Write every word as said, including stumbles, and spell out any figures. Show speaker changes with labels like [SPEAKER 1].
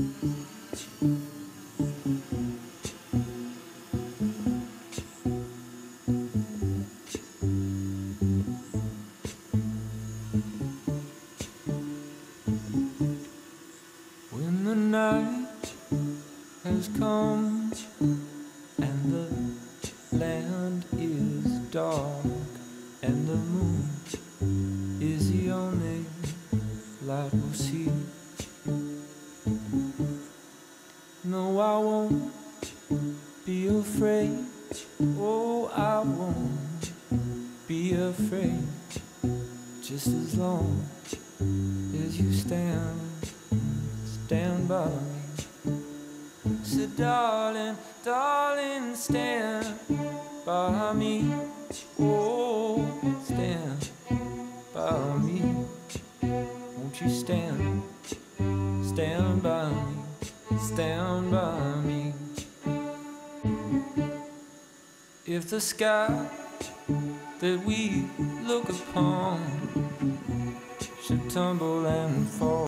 [SPEAKER 1] When the night has come and the land is dark and the moon is the only light we'll see. No, I won't be afraid. Oh, I won't be afraid. Just as long as you stand, stand by me. So darling, darling, stand by me. Oh, stand by me. Won't you stand, stand by me, stand by me. If the sky that we look upon should tumble and fall